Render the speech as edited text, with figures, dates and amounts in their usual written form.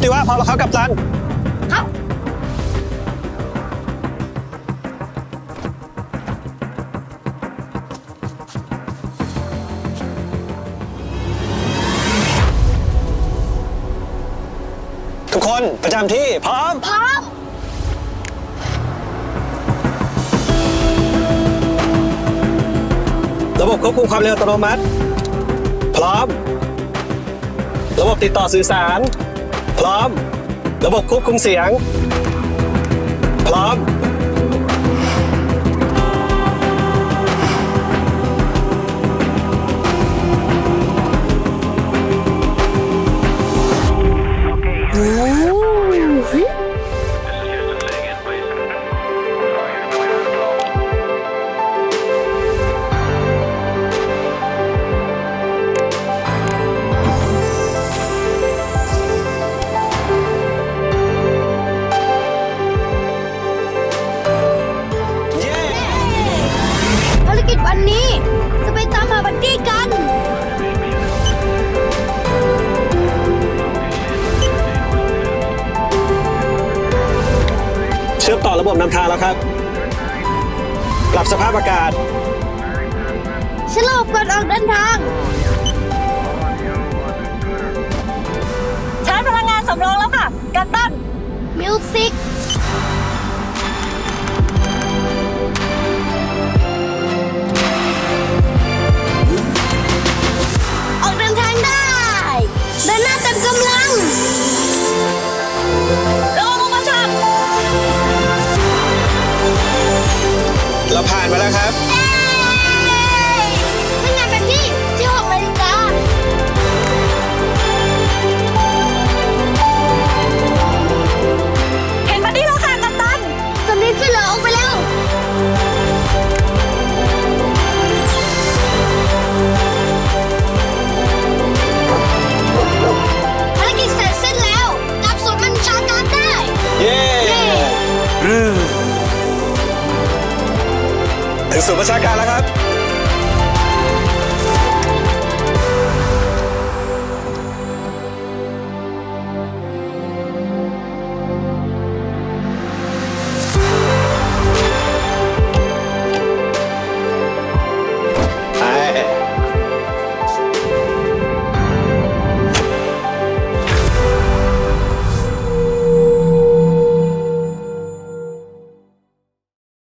ติว่าพร้อมแล้วครับกัปตันครับทุกคนประจำที่พร้อมระบบควบคุมความเร็วอัตโนมัติพร้อมระบบติดต่อสื่อสารพร้อมระบบควบคุมเสียงพร้อมวันนี้จะไปตามหาบัดดี้กันเชื่อมต่อระบบนำทางแล้วครับปรับสภาพอากาศเชื่อมระบบก่อนออกเดินทางชาร์จพลังงานสำรองแล้วค่ะกัปตันมิวสิกเดินหน้าเต็มกำลังระวังอุปสรรคเราผ่านมาแล้วครับเป็นงานแบบที่6 นาฬิกาเห็นบัดดี้แล้วค่ะกัปตันสำลีขึ้นเหลือออกไปแล้วถึงศูนย์ประชาการแล้วครับ